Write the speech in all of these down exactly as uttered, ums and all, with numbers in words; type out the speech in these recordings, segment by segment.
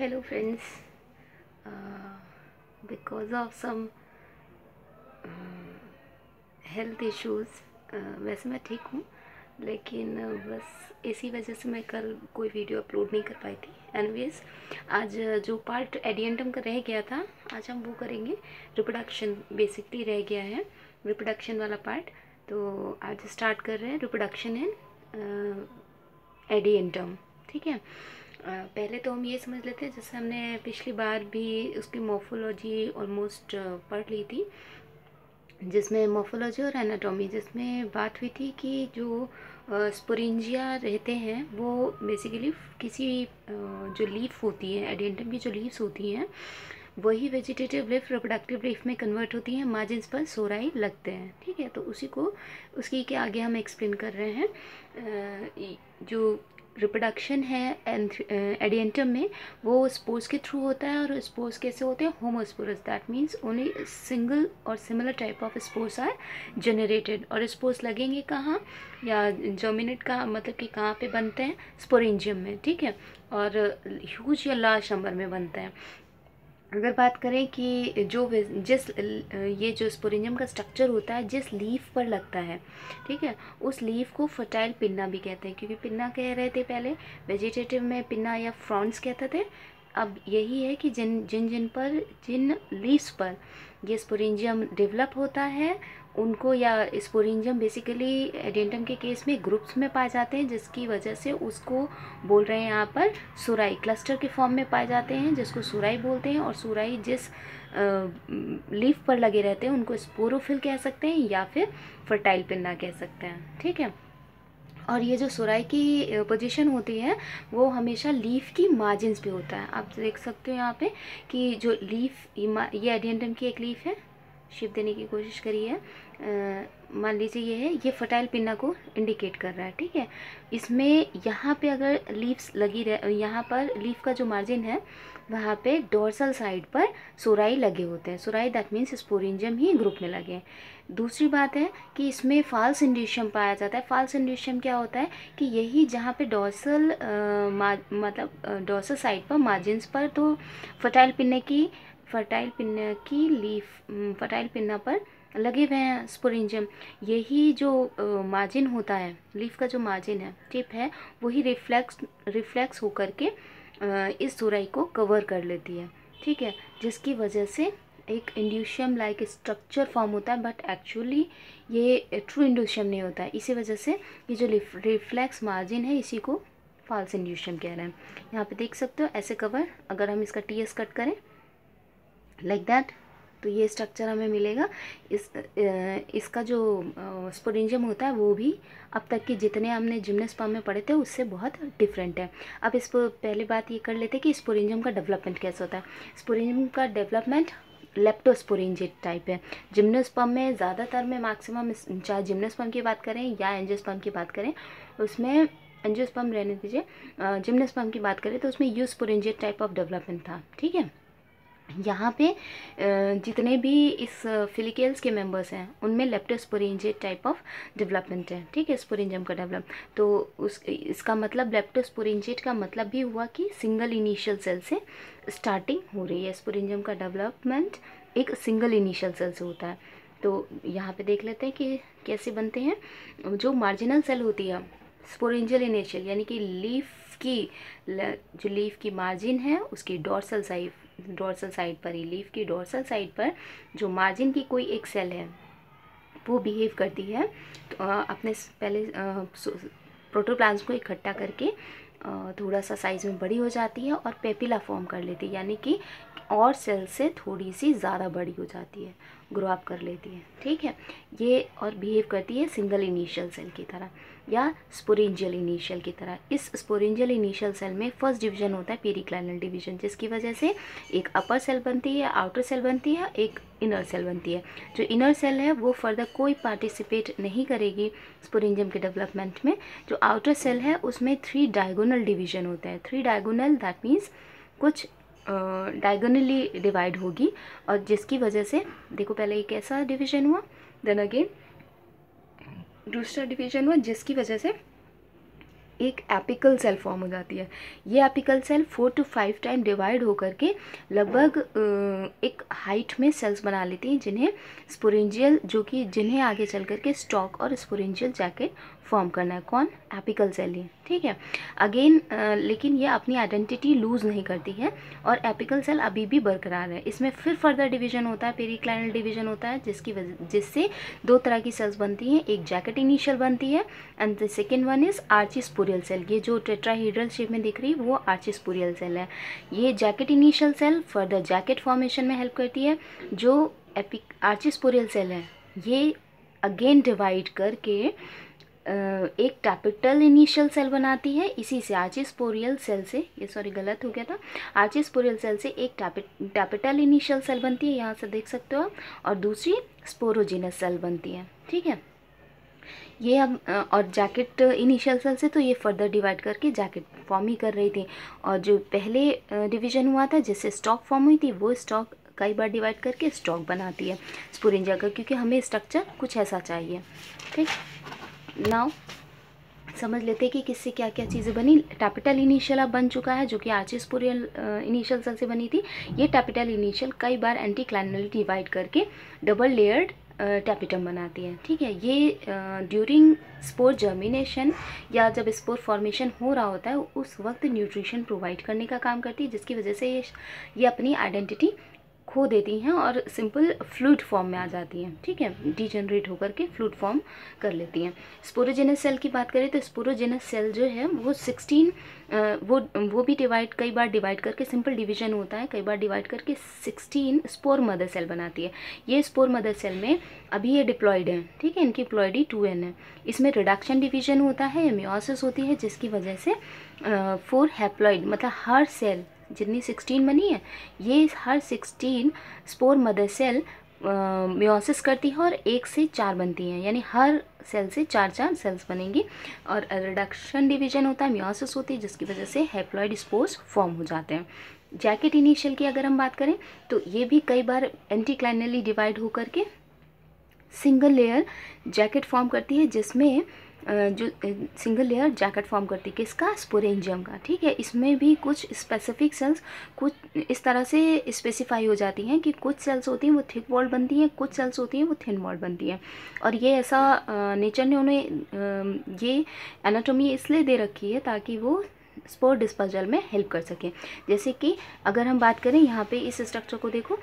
Hello friends, uh, because of some health issues वैसे मैं ठीक हूँ, लेकिन बस इसी वजह से मैं कल कोई वीडियो अपलोड नहीं कर पाई थी। एनीवेज आज जो पार्ट एडियंटम का रह गया था आज हम वो करेंगे। रिप्रोडक्शन बेसिकली रह गया है, रिप्रोडक्शन वाला पार्ट। तो आज स्टार्ट कर रहे हैं रिप्रोडक्शन इन एडियंटम। ठीक है, Uh, पहले तो हम ये समझ लेते हैं, जैसे हमने पिछली बार भी उसकी मॉर्फोलॉजी ऑलमोस्ट पढ़ ली थी, जिसमें मॉर्फोलॉजी और एनाटॉमी जिसमें बात हुई थी कि जो स्पोरेंजिया रहते हैं वो बेसिकली किसी जो लीफ होती है, एडियंटम की जो लीव्स होती हैं वही वेजिटेटिव लीफ रिप्रोडक्टिव लीफ में कन्वर्ट होती हैं, मार्जिन्स पर सोराई लगते हैं। ठीक है, तो उसी को उसकी के आगे हम एक्सप्लेन कर रहे हैं। जो रिप्रोडक्शन है एडियंटम में वो स्पोर्स के थ्रू होता है, और स्पोर्स कैसे होते हैं? Homosporous, that means only single और similar type of spores are generated. और स्पोर्स लगेंगे कहाँ, या जर्मिनेट का मतलब कि कहाँ पे बनते हैं? स्पोरेंजियम में। ठीक है, और ह्यूज या लार्ज नंबर में बनते हैं। अगर बात करें कि जो जिस ये जो स्पोरेंजियम का स्ट्रक्चर होता है जिस लीफ पर लगता है, ठीक है, उस लीफ को फर्टाइल पिन्ना भी कहते हैं, क्योंकि पिन्ना कह रहे थे पहले, वेजिटेटिव में पिन्ना या फ्रॉन्ट्स कहते थे। अब यही है कि जिन जिन जिन पर जिन लीव्स पर ये स्पोरेंजियम डेवलप होता है उनको, या स्पोरेंजियम बेसिकली एडियंटम के केस में ग्रुप्स में पाए जाते हैं, जिसकी वजह से उसको बोल रहे हैं यहाँ पर सुराई, क्लस्टर के फॉर्म में पाए जाते हैं जिसको सुराई बोलते हैं। और सुराई जिस लीफ पर लगे रहते हैं उनको स्पोरोफिल कह सकते हैं या फिर फर्टाइल पिन्ना कह सकते हैं। ठीक है, और ये जो सुराई की पोजीशन होती है वो हमेशा लीफ की मार्जिन्स पे होता है। आप देख सकते हो यहाँ पे कि जो लीफ, ये एडियंटम की एक लीफ है, शेप देने की कोशिश करी है, मान लीजिए ये है, ये फर्टाइल पिन्ना को इंडिकेट कर रहा है। ठीक है, इसमें यहाँ पे अगर लीव्स लगी रह, यहाँ पर लीफ का जो मार्जिन है वहाँ पे डोर्सल साइड पर सोराई लगे होते हैं। सोराई दैट मीन्स स्पोरेंजियम ही ग्रुप में लगे हैं। दूसरी बात है कि इसमें फाल्स इंड्यूशियम पाया जाता है। फाल्स इंड्यूशियम क्या होता है कि यही जहाँ पे डोर्सल मतलब डोर्सल साइड पर मार्जिन्स पर तो फर्टाइल पिन्ने की फर्टाइल पिन्ना की लीफ फर्टाइल पिन्ना पर लगे हुए हैं स्पोरेंजियम, यही जो मार्जिन होता है, लीफ का जो मार्जिन है, टिप है, वही रिफ्लेक्स रिफ्लेक्स होकर के आ, इस सोराई को कवर कर लेती है। ठीक है, जिसकी वजह से एक इंड्यूशियम लाइक स्ट्रक्चर फॉर्म होता है, बट एक्चुअली ये ट्रू इंड्यूशियम नहीं होता है। इसी वजह से ये जो रिफ्लेक्स मार्जिन है इसी को फॉल्स इंड्यूशियम कह रहे हैं। यहाँ पे देख सकते हो ऐसे कवर, अगर हम इसका टी एस कट करें लाइक like दैट तो ये स्ट्रक्चर हमें मिलेगा। इस इसका जो स्पोरेंजियम होता है वो भी अब तक के जितने हमने जिम्नोस्पर्म में पढ़े थे उससे बहुत डिफरेंट है। अब इस पर पहली बात ये कर लेते हैं कि स्पोरेंजियम का डेवलपमेंट कैसे होता है। स्पोरेंजियम का डेवलपमेंट लेप्टोस्पोरेंजिएट टाइप है। जिम्नोस्पर्म में ज़्यादातर में मैक्सिमम, चाहे जिम्नोस्पर्म की बात करें या एंजियोस्पर्म की बात करें, उसमें एंजियोस्पर्म रहने दीजिए, जिम्नोस्पर्म की बात करें तो उसमें यूस्पोरेंजिएट टाइप ऑफ डेवलपमेंट था। ठीक है, यहाँ पे जितने भी इस फिलिकेल्स के मेंबर्स हैं उनमें लेप्टोस्पोरेंजिएट टाइप ऑफ डेवलपमेंट है। ठीक है, स्पोरेंजियम का डेवलप, तो उस इसका मतलब लेप्टोस्पोरेंजिएट का मतलब भी हुआ कि सिंगल इनिशियल सेल से स्टार्टिंग हो रही है। स्पोरेंजियम का डेवलपमेंट एक सिंगल इनिशियल सेल से होता है। तो यहाँ पे देख लेते हैं कि कैसे बनते हैं। जो मार्जिनल सेल होती है स्पोरेंजियल इनिशियल, यानी कि लीफ की जो लीफ की मार्जिन है उसकी डोर्सल साइड डोर्सल साइड पर ही लीफ की डोर्सल साइड पर जो मार्जिन की कोई एक सेल है वो बिहेव करती है। तो अपने पहले प्रोटोप्लाज्म को इकट्ठा करके थोड़ा सा साइज़ में बड़ी हो जाती है और पेपिला फॉर्म कर लेती है, यानी कि और सेल से थोड़ी सी ज़्यादा बड़ी हो जाती है, ग्रो अप कर लेती है। ठीक है, ये और बिहेव करती है सिंगल इनिशियल सेल की तरह या स्पोरेंजियल इनिशियल की तरह। इस स्पोरेंजियल इनिशियल सेल में फर्स्ट डिवीजन होता है पेरिक्लाइनल डिवीजन, जिसकी वजह से एक अपर सेल बनती है, आउटर सेल बनती है, एक इनर सेल बनती है। जो इनर सेल है वो फर्दर कोई पार्टिसिपेट नहीं करेगी स्पोरेंजियम के डेवलपमेंट में। जो आउटर सेल है उसमें थ्री डायगोनल डिवीजन होता है। थ्री डायगोनल दैट मीन्स कुछ डायगोनली uh, डिवाइड होगी, और जिसकी वजह से देखो पहले एक ऐसा डिवीजन हुआ, देन अगेन दूसरा डिवीजन हुआ, जिसकी वजह से एक एपिकल सेल फॉर्म हो जाती है। ये apical cell four to five time divide होकर के लगभग एक हाइट में सेल्स बना लेती हैं, जिन्हें स्पोरेंजियल, जो कि जिन्हें आगे चल करके स्टॉक और स्पोरेंजियल जैकेट फॉर्म करना है। कौन? एपिकल सेल ही, ठीक है। अगेन लेकिन ये अपनी आइडेंटिटी लूज़ नहीं करती है और एपिकल सेल अभी भी बरकरार है। इसमें फिर फर्दर डिवीजन होता है, पेरिक्लाइनल डिवीजन होता है, जिसकी वजह जिससे दो तरह की सेल्स बनती हैं। एक जैकेट इनिशियल बनती है and the second one is archesporial cell. ये जो टेट्राहेड्रल शेप में दिख रही है वो आर्चिस्पोरियल सेल है। ये jacket initial cell further jacket formation में हेल्प करती है। जो एपिक आर्चिस्पोरियल सेल है ये अगेन डिवाइड करके एक कैपिटल इनिशियल सेल बनाती है। इसी से आर्चिस्पोरियल सेल से, ये सॉरी गलत हो गया था, आर्चिस्पोरियल सेल से एक कैपिटल इनिशियल सेल बनती है, यहाँ से देख सकते हो आप, और दूसरी स्पोरोजिनस सेल बनती है, ठीक है। ये अब और जैकेट इनिशियल सेल से तो ये फर्दर डिवाइड करके जैकेट फॉर्म ही कर रही थी, और जो पहले डिवीजन हुआ था जिससे स्टॉक फॉर्म हुई थी वो स्टॉक कई बार डिवाइड करके स्टॉक बनाती है स्पोरेंजिया का, क्योंकि हमें स्ट्रक्चर कुछ ऐसा चाहिए, ठीक। नाउ समझ लेते हैं कि किससे क्या क्या चीज़ें बनी। कैपिटल इनिशियल अब बन चुका है जो कि आर्चिस्पोरियल इनिशियल सेल से बनी थी। ये कैपिटल इनिशियल कई बार एंटीक्लाइनली डिवाइड करके डबल लेयर्ड टैपिटम बनाती है, ठीक है। ये ड्यूरिंग स्पोर जर्मिनेशन या जब स्पोर फॉर्मेशन हो रहा होता है उस वक्त न्यूट्रिशन प्रोवाइड करने का काम करती है, जिसकी वजह से ये ये अपनी आइडेंटिटी खो देती हैं और सिंपल फ्लूइड फॉर्म में आ जाती हैं, ठीक है। डीजनरेट होकर के फ्लूइड फॉर्म कर लेती हैं। स्पोरोजेनस सेल की बात करें तो स्पोरोजेनस सेल जो है वो सिक्सटीन वो वो भी डिवाइड कई बार डिवाइड करके, सिंपल डिवीजन होता है, कई बार डिवाइड करके सिक्सटीन स्पोर मदर सेल बनाती है। ये स्पोर मदर सेल में अभी ये डिप्लॉयड है, ठीक है, इनकी प्लॉयडी टू एन है। इसमें रिडक्शन डिवीजन होता है, मियोसिस होती है, जिसकी वजह से फोर हैप्लॉइड मतलब हर सेल जितनी सिक्सटीन बनी है ये हर sixteen spore mother cell meiosis करती है और एक से चार बनती हैं, यानी हर सेल से चार चार सेल्स बनेंगी। और रिडक्शन डिवीजन होता है, मियोसिस होती है, जिसकी वजह से हैप्लॉइड स्पोर्स फॉर्म हो जाते हैं। जैकेट इनिशियल की अगर हम बात करें तो ये भी कई बार एंटीक्लाइनली डिवाइड होकर के सिंगल लेयर जैकेट फॉर्म करती है, जिसमें जो सिंगल लेयर जैकेट फॉर्म करती है किसका? स्पोरेंजियम का, ठीक है। इसमें भी कुछ स्पेसिफिक सेल्स कुछ इस तरह से स्पेसिफाई हो जाती हैं कि कुछ सेल्स होती हैं वो थिक वॉल बनती हैं, कुछ सेल्स होती हैं वो थिन वॉल बनती हैं। और ये ऐसा नेचर ने उन्हें ये एनाटॉमी इसलिए दे रखी है ताकि वो स्पोर डिस्पर्जल में हेल्प कर सकें। जैसे कि अगर हम बात करें यहाँ पे इस स्ट्रक्चर को देखो,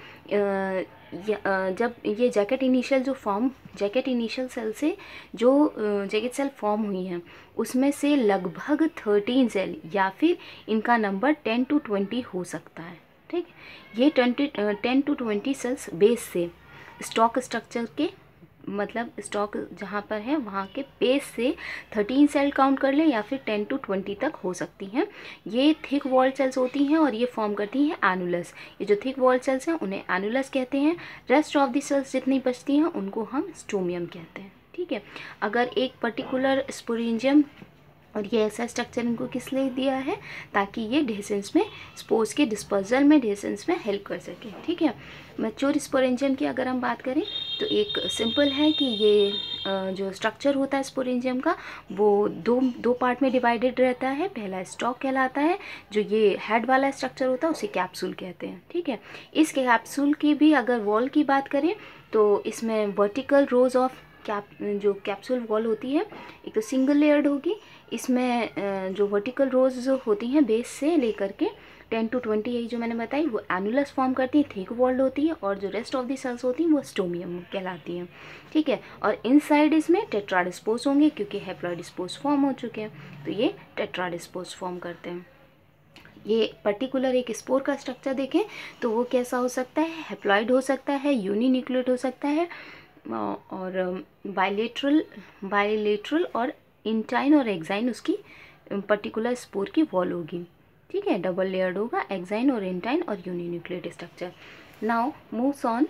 जब ये जैकेट इनिशियल जो फॉर्म जैकेट इनिशियल सेल से जो जैकेट सेल फॉर्म हुई हैं उसमें से लगभग थर्टीन सेल या फिर इनका नंबर टेन टू ट्वेंटी हो सकता है, ठीक। ये twenty ten to twenty cells base से स्टॉक स्ट्रक्चर के मतलब स्टॉक जहाँ पर है वहाँ के बेस से थर्टीन सेल काउंट कर लें या फिर टेन टू ट्वेंटी तक हो सकती हैं। ये थिक वॉल सेल्स होती हैं और ये फॉर्म करती हैं एनुलस। ये जो थिक वॉल सेल्स हैं उन्हें एनुलस कहते हैं। रेस्ट ऑफ द सेल्स जितनी बचती हैं उनको हम स्टोमियम कहते हैं, ठीक है। अगर एक पर्टिकुलर स्पोरेंजियम, और ये ऐसा स्ट्रक्चर इनको किस लिए दिया है ताकि ये डेसेंस में स्पोर्स के डिस्पर्जल में डेसेंस में हेल्प कर सके, ठीक है। मैच्योर स्पोरेंजियम की अगर हम बात करें तो एक सिंपल है कि ये जो स्ट्रक्चर होता है स्पोरेंजियम का वो दो दो पार्ट में डिवाइडेड रहता है। पहला स्टॉक कहलाता है, जो ये हेड वाला स्ट्रक्चर होता है उसे कैप्सूल कहते हैं, ठीक है। इस कैप्सूल की भी अगर वॉल की बात करें तो इसमें वर्टिकल रोज ऑफ कैप जो कैप्सूल वॉल होती है एक तो सिंगल लेयर्ड होगी। इसमें जो वर्टिकल रोज होती हैं बेस से लेकर के टेन टू ट्वेंटी यही जो मैंने बताई वो एनुलस फॉर्म करती है, थिक वॉल्ड होती है, और जो रेस्ट ऑफ दी सेल्स होती हैं वो स्टोमियम कहलाती हैं, ठीक है। और इनसाइड इसमें टेट्राडिस्पोस होंगे क्योंकि हैप्लॉइडिस्पोस फॉर्म हो चुके हैं, तो ये टेट्राडिस्पोस फॉर्म करते हैं। ये पर्टिकुलर एक स्पोर का स्ट्रक्चर देखें तो वो कैसा हो सकता है? हैप्लॉइड हो सकता है, यूनिन्यूक्लिएट हो सकता है, और बायलेटरल बायलेटरल और इंटाइन और एक्साइन उसकी पर्टिकुलर स्पोर की वॉल होगी, ठीक है। डबल लेयर्ड होगा, एक्साइन और इंटाइन और uninucleate structure. Now moves on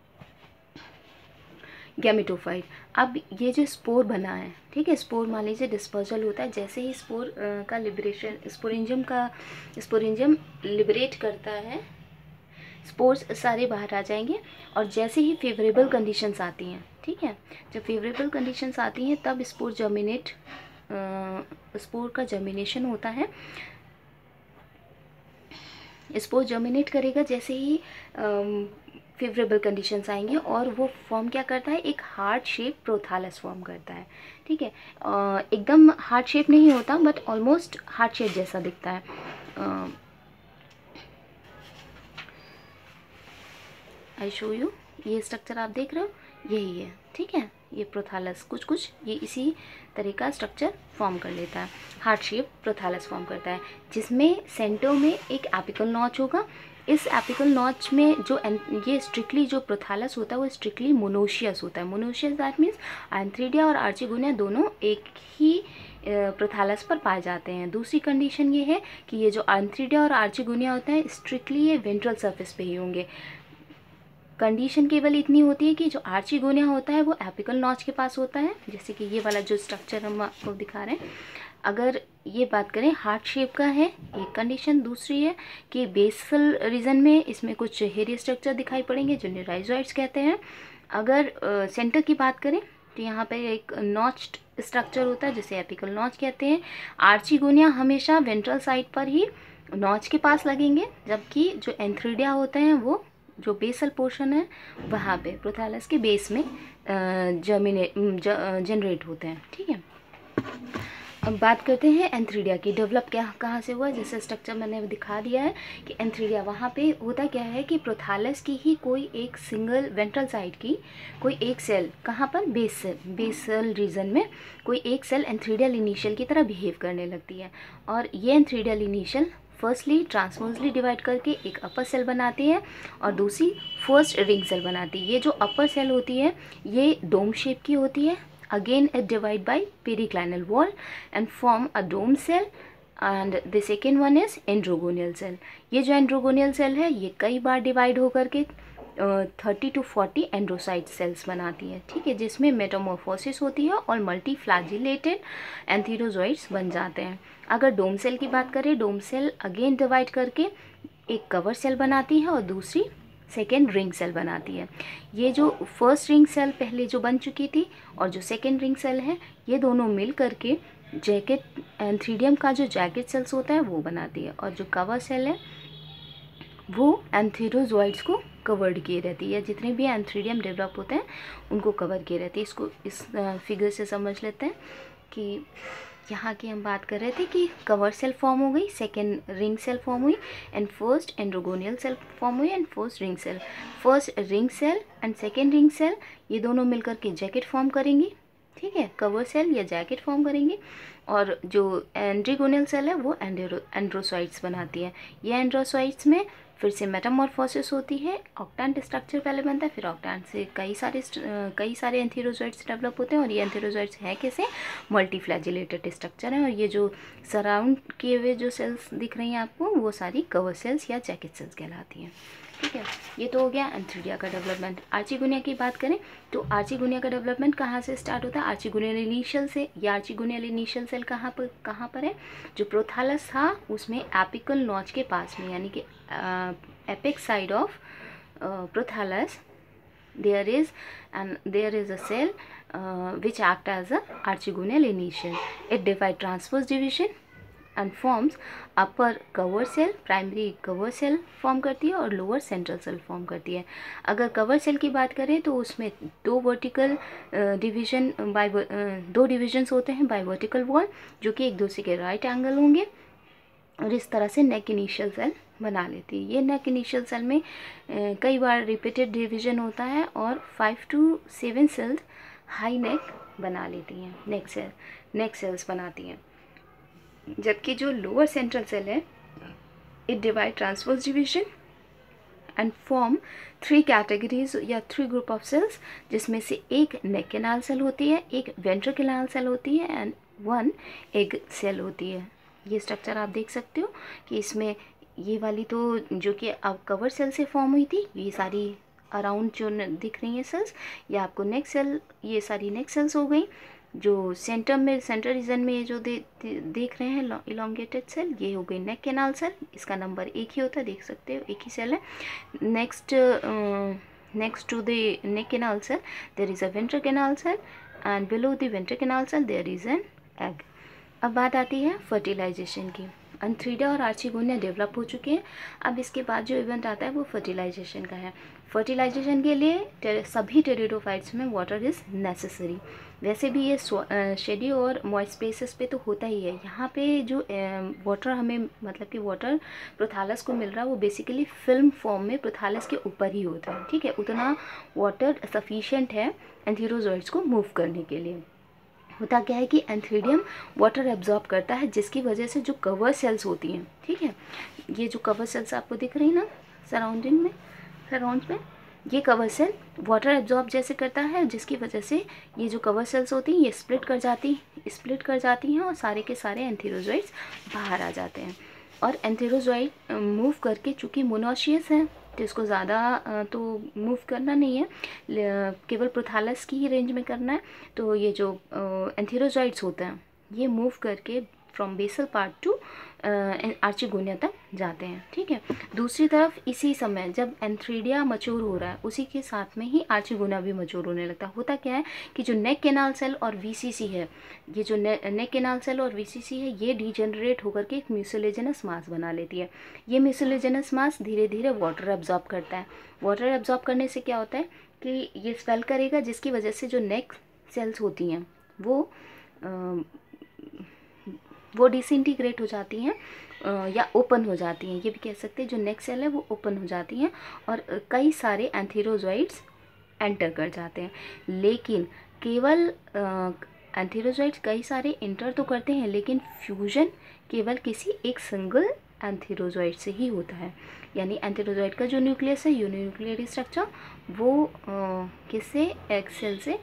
gametophyte. अब ये जो स्पोर बना है, ठीक है, स्पोर मान लीजिए डिस्पर्जल होता है, जैसे ही स्पोर का लिबरेशन स्पोरेंजियम का स्पोरेंजियम लिबरेट करता है स्पोर्स सारे बाहर आ जाएंगे। और जैसे ही फेवरेबल कंडीशंस आती हैं, ठीक है, जब फेवरेबल कंडीशंस आती हैं तब स्पोर जर्मिनेट स्पोर का जर्मिनेशन होता है। स्पोर जर्मिनेट करेगा जैसे ही फेवरेबल कंडीशंस आएंगे और वो फॉर्म क्या करता है, एक हार्ट शेप प्रोथैलस फॉर्म करता है। ठीक है, एकदम हार्ट शेप नहीं होता बट ऑलमोस्ट हार्ट शेप जैसा दिखता है। आई शो यू, ये स्ट्रक्चर आप देख रहे हो, यही है। ठीक है, ये प्रोथैलस कुछ कुछ ये इसी तरह का स्ट्रक्चर फॉर्म कर लेता है, हार्ट शेप प्रोथैलस फॉर्म करता है, जिसमें सेंटर में एक एपिकल नॉच होगा। इस एपिकल नॉच में जो ये स्ट्रिक्टली जो प्रोथैलस होता है वो स्ट्रिक्टली मोनोशियस होता है। मोनोशियस दैट मीन्स एंथ्रीडिया और आर्चिगोनिया दोनों एक ही प्रोथैलस पर पाए जाते हैं। दूसरी कंडीशन ये है कि ये जो एंथ्रीडिया और आर्चिगोनिया होता है स्ट्रिक्टली ये वेंट्रल सरफेस पे ही होंगे। कंडीशन केवल इतनी होती है कि जो आर्चिगोनिया होता है वो एपिकल नॉच के पास होता है, जैसे कि ये वाला जो स्ट्रक्चर हम आपको दिखा रहे हैं। अगर ये बात करें हार्ट शेप का है एक कंडीशन, दूसरी है कि बेसल रीजन में इसमें कुछ हेरी स्ट्रक्चर दिखाई पड़ेंगे जो राइजोइड्स कहते हैं। अगर सेंटर uh, की बात करें तो यहाँ पे एक नॉच्ड स्ट्रक्चर होता है जिसे एपिकल नॉच कहते हैं। आर्चिगोनिया हमेशा वेंट्रल साइड पर ही नॉच के पास लगेंगे, जबकि जो एंथ्रीडिया होते हैं वो जो बेसल पोर्शन है वहाँ पे प्रोथैलस के बेस में जर्मिनेट जनरेट होते हैं। ठीक है, अब बात करते हैं एंथ्रीडिया की। डेवलप क्या कहाँ से हुआ, जैसे स्ट्रक्चर मैंने दिखा दिया है कि एंथ्रीडिया वहाँ पे होता क्या है कि प्रोथैलस की ही कोई एक सिंगल वेंट्रल साइड की कोई एक सेल कहाँ पर बेस बेसल रीजन में कोई एक सेल एंथ्रीडियल इनिशियल की तरह बिहेव करने लगती है, और ये antheridial initial firstly transversally divide करके एक अपर सेल बनाती है और दूसरी फर्स्ट रिंग सेल बनाती है। ये जो अपर सेल होती है ये डोम शेप की होती है। Again it divide by periclinal wall and form a dome cell, and the second one is androgonial cell. ये जो एंड्रोगोनियल सेल है ये कई बार डिवाइड होकर के thirty to forty androcyte cells बनाती है। ठीक है, जिसमें मेटामॉर्फोसिस होती है और मल्टी फ्लैजिलेटेड एंथीरोजोइड्स बन जाते हैं। अगर डोम सेल की बात करें, डोम सेल अगेन डिवाइड करके एक कवर सेल बनाती है और दूसरी सेकेंड रिंग सेल बनाती है। ये जो फर्स्ट रिंग सेल पहले जो बन चुकी थी और जो सेकेंड रिंग सेल है ये दोनों मिल करके जैकेट एंथ्रीडियम का जो जैकेट सेल्स होता है वो बनाती है, और जो कवर सेल है वो एंथीरोजोइड्स को कवर्ड किए रहती है। जितने भी एंथ्रीडियम डेवलप होते हैं उनको कवर किए रहती है। इसको इस फिगर से समझ लेते हैं कि यहाँ की हम बात कर रहे थे कि कवर सेल फॉर्म हो गई, सेकेंड रिंग सेल फॉर्म हुई and first androgonial cell form हुई and first ring cell. First ring cell and second ring cell ये दोनों मिलकर के जैकेट फॉर्म करेंगी। ठीक है, कवर सेल या जैकेट फॉर्म करेंगी, और जो एंड्रोगोनियल सेल है वो एंड्रोसाइट्स बनाती है। ये एंड्रोसाइट्स में फिर से मेटामॉर्फोसिस होती है, ऑक्टेंट स्ट्रक्चर पहले बनता है, फिर ऑक्टेंट से कई सारे कई सारे एंथीरोजोइड्स डेवलप होते हैं, और ये एंथीरोजोइड्स हैं कैसे, मल्टी फ्लैजिलेटेड स्ट्रक्चर है। और ये जो सराउंड किए हुए जो सेल्स दिख रही हैं आपको वो सारी कवर सेल्स या जैकेट सेल्स कहलाती हैं। ठीक है, ये तो हो गया एंथ्रीडिया का डेवलपमेंट। आर्चिगोनिया की बात करें तो आर्चिगोनिया का डेवलपमेंट कहाँ से स्टार्ट होता है, आर्चिगोनियल इनिशियल से। या आर्चिगोनियल इनिशियल सेल कहाँ पर कहाँ पर है, जो प्रोथैलस था उसमें एपिकल नॉच के पास में, यानी कि apex side of prothallus there is and there is a cell uh, which act as a archegonial initial. It divide transverse division and forms upper cover cell, primary cover cell form करती है और lower central cell form करती है। अगर cover cell की बात करें तो उसमें दो वर्टिकल डिवीजन बाय दो डिविजन्स होते हैं बाय वर्टिकल वॉल, जो कि एक दूसरे के राइट एंगल होंगे, और इस तरह से नेक इनिशियल सेल बना लेती है। ये नेक इनिशियल सेल में कई बार रिपीटेड डिवीजन होता है और five to seven cells high neck बना लेती हैं, नेक सेल नेक सेल्स बनाती हैं। जबकि जो लोअर सेंट्रल सेल है it divide transverse division and form three categories या थ्री ग्रुप ऑफ सेल्स, जिसमें से एक नेक कैनाल सेल होती है, एक वेंट्रिकुलर सेल होती है एंड वन एग सेल होती है। ये स्ट्रक्चर आप देख सकते हो कि इसमें ये वाली तो जो कि अब कवर सेल से फॉर्म हुई थी, ये सारी अराउंड जो दिख रही हैं सेल्स, ये आपको नेक सेल, ये सारी नेक सेल्स हो गई। जो सेंटर में सेंटर रीजन में जो दे, दे, देख रहे हैं इलोंगेटेड सेल, ये हो गई नेक कैनाल सेल। इसका नंबर एक ही होता है, देख सकते हो एक ही सेल है। Next next to the neck canal cell there is a ventricular cell and below the ventricular cell there is an egg. अब बात आती है फर्टिलाइजेशन की। एंथ्रीडिया और आर्चिगोनिया डेवलप हो चुके हैं। अब इसके बाद जो इवेंट आता है वो फर्टिलाइजेशन का है। फर्टिलाइजेशन के लिए सभी टेरिडोफाइट्स में वाटर इज़ नेसेसरी। वैसे भी ये शेडी और मॉइस्ट स्पेसेस पे तो होता ही है। यहाँ पे जो वाटर हमें मतलब कि वाटर प्रोथालस को मिल रहा है वो बेसिकली फिल्म फॉर्म में प्रोथालस के ऊपर ही होता है, ठीक है। उतना वाटर सफिशिएंट है एंथीरोजोइड्स को मूव करने के लिए। होता क्या है कि एंथ्रीडियम वाटर एब्जॉर्ब करता है, जिसकी वजह से जो कवर सेल्स होती हैं, ठीक है, ये जो कवर सेल्स आपको दिख रही ना सराउंडिंग में सराउंड में, ये कवर सेल वाटर एब्जॉर्ब जैसे करता है, जिसकी वजह से ये जो कवर सेल्स होती हैं ये स्प्लिट कर जाती स्प्लिट कर जाती हैं और सारे के सारे एंथीरोजोइड्स बाहर आ जाते हैं। और एंथीरोजोइड मूव करके, चूँकि मोनोशियस है तो इसको ज़्यादा तो मूव करना नहीं है, केवल प्रोथालस की ही रेंज में करना है। तो ये जो एंथीरोजोइड्स होते हैं ये मूव करके from basal part to archegonia तक जाते हैं, ठीक है। दूसरी तरफ इसी समय जब एंथ्रीडिया मच्योर हो रहा है उसी के साथ में ही आर्चिगोनिया भी मच्योर होने लगता है। होता क्या है कि जो नेक कैनाल सेल और वीसीसी है, ये जो ने, नेक कैनाल सेल और वीसीसी है ये डीजेनरेट होकर के एक म्यूसिलेजिनस मास बना लेती है। ये म्यूसिलेजिनस मास धीरे धीरे वाटर एब्जॉर्ब करता है। वाटर एब्जॉर्ब करने से क्या होता है कि ये स्वेल करेगा, जिसकी वजह से जो नेक सेल्स होती हैं वो आ, वो डिसइंटीग्रेट हो जाती हैं या ओपन हो जाती हैं, ये भी कह सकते हैं। जो नेक सेल है वो ओपन हो जाती हैं और कई सारे एंथीरोजोइड्स एंटर कर जाते हैं। लेकिन केवल एंथीरोजोइड्स कई सारे एंटर तो करते हैं, लेकिन फ्यूजन केवल किसी एक सिंगल एंथीरोजोइड से ही होता है। यानी एंथीरोजोइड का जो न्यूक्लियस है, यूनिन्यूक्लियर स्ट्रक्चर, वो किससे, एग सेल से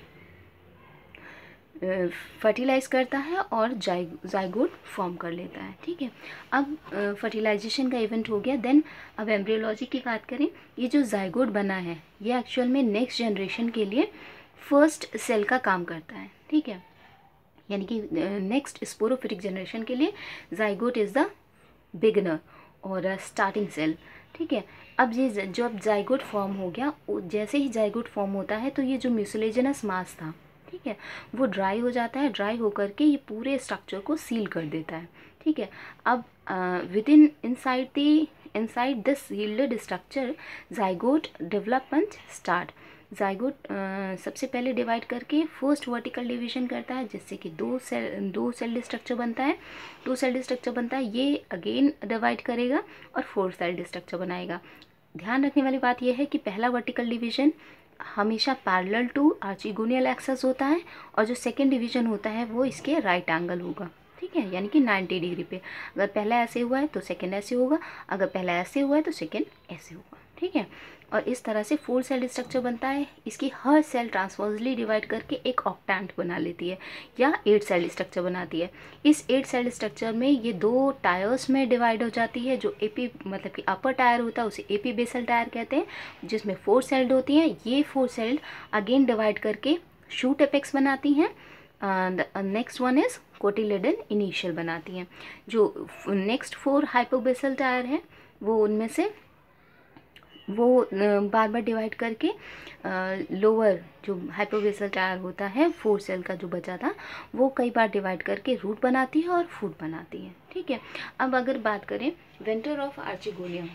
फर्टिलाइज करता है और जाइगोट फॉर्म कर लेता है, ठीक है। अब फर्टिलाइजेशन का इवेंट हो गया। देन अब एम्ब्रियोलॉजी की बात करें। ये जो जाइगोट बना है ये एक्चुअल में नेक्स्ट जनरेशन के लिए फर्स्ट सेल का काम करता है, ठीक है। यानी कि नेक्स्ट स्पोरोफिटिक जनरेशन के लिए जाइगोट इज़ द बिगनर और स्टार्टिंग सेल, ठीक है। अब ये जब जाइगोट फॉर्म हो गया, जैसे ही जाइगोट फॉर्म होता है तो ये जो म्यूसिलेजिनस मास था, ठीक है, वो ड्राई हो जाता है। ड्राई होकर के ये पूरे स्ट्रक्चर को सील कर देता है, ठीक है। अब within inside the inside this sealed structure zygote development start. Zygote सबसे पहले डिवाइड करके फर्स्ट वर्टिकल डिवीजन करता है, जिससे कि दो सेल दो सेल स्ट्रक्चर बनता है टू सेल स्ट्रक्चर बनता है। ये अगेन डिवाइड करेगा और फोर सेल स्ट्रक्चर बनाएगा। ध्यान रखने वाली बात यह है कि पहला वर्टिकल डिवीजन हमेशा पैरेलल टू आर्चिगोनियल एक्सेस होता है और जो सेकेंड डिवीजन होता है वो इसके राइट एंगल होगा, ठीक है, यानी कि नाइन्टी डिग्री पे। अगर पहला ऐसे हुआ है तो सेकेंड ऐसे होगा, अगर पहला ऐसे हुआ है तो सेकेंड ऐसे होगा, ठीक है। और इस तरह से फोर सेल स्ट्रक्चर बनता है। इसकी हर सेल ट्रांसवर्सली डिवाइड करके एक ऑक्टेंट बना लेती है या एट सेल स्ट्रक्चर बनाती है। इस एट सेल स्ट्रक्चर में ये दो टायर्स में डिवाइड हो जाती है। जो एपी मतलब कि अपर टायर होता है उसे एपी बेसल टायर कहते हैं, जिसमें फोर सेल्ड होती हैं। ये फोर सेल्ड अगेन डिवाइड करके शूट एपेक्स बनाती हैं। Next one is cotyledon initial बनाती हैं। जो नेक्स्ट फोर हाइपोबेसल टायर हैं वो उनमें से वो बार बार डिवाइड करके लोअर जो हाइपोबेसल टायर होता है फोर सेल का जो बचा था वो कई बार डिवाइड करके रूट बनाती है और फूड बनाती है, ठीक है। अब अगर बात करें वेंटर ऑफ आर्चिगोनियम,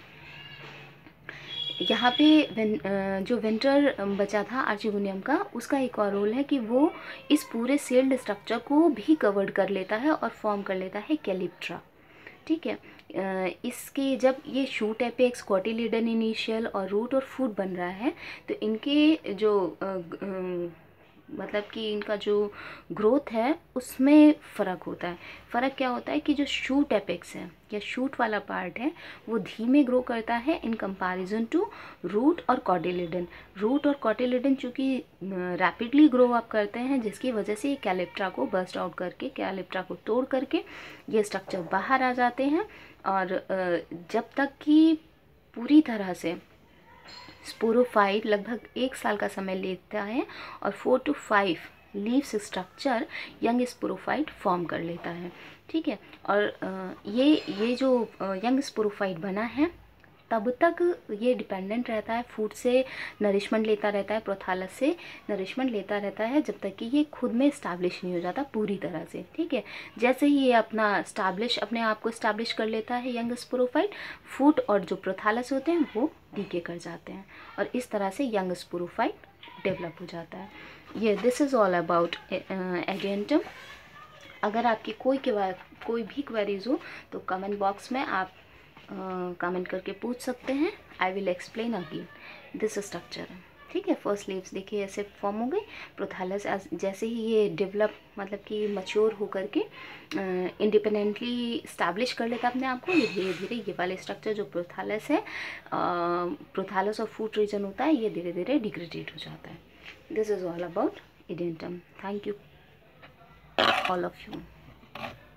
यहाँ पे जो वेंटर बचा था आर्चिगोनियम का, उसका एक और रोल है कि वो इस पूरे सेल्ड स्ट्रक्चर को भी कवर्ड कर लेता है और फॉर्म कर लेता है कैलिप्ट्रा, ठीक है। इसके जब ये शूट एपेक्स, कोटिलेडन इनिशियल और रूट और फूड बन रहा है तो इनके जो आ, आ, मतलब कि इनका जो ग्रोथ है उसमें फ़र्क होता है। फ़र्क क्या होता है कि जो शूट एपेक्स है या शूट वाला पार्ट है वो धीमे ग्रो करता है इन कंपैरिजन टू रूट और कोटिलेडन। रूट और कोटिलेडन चूँकि रैपिडली ग्रो अप करते हैं, जिसकी वजह से कैलिप्ट्रा को बर्स्ट आउट करके, कैलिप्ट्रा को तोड़ करके ये स्ट्रक्चर बाहर आ जाते हैं। और जब तक कि पूरी तरह से स्पोरोफाइट लगभग एक साल का समय लेता है और four to five leaves structure young sporophyte form कर लेता है, ठीक है। और ये ये जो यंग स्पोरोफाइट बना है तब तक ये डिपेंडेंट रहता है, फूड से नरिशमेंट लेता रहता है, प्रोथालस से नरिशमेंट लेता रहता है, जब तक कि ये खुद में इस्टेब्लिश नहीं हो जाता पूरी तरह से, ठीक है। जैसे ही ये अपना इस्टेब्लिश अपने आप को इस्टेब्लिश कर लेता है यंग स्पोरोफाइट, फूड और जो प्रोथालस होते हैं वो डीके कर जाते हैं, और इस तरह से यंग स्पोरोफाइट डेवलप हो जाता है। ये this is all about Adiantum. अगर आपकी कोई कोई भी क्वेरीज हो तो कमेंट बॉक्स में आप कमेंट uh, करके पूछ सकते हैं। I will explain again this structure, ठीक है। फर्स्ट लीव्स देखिए ऐसे फॉर्म हो गई। प्रोथालस जैसे ही ये डेवलप मतलब कि मच्योर होकर के इंडिपेंडेंटली इस्टेब्लिश कर लेता अपने आप को, ये धीरे धीरे ये वाले स्ट्रक्चर जो प्रोथालस है, प्रोथालस और फूड रीजन होता है, ये धीरे धीरे डिग्रेडेट हो जाता है। This is all about Adiantum. Thank you all of you.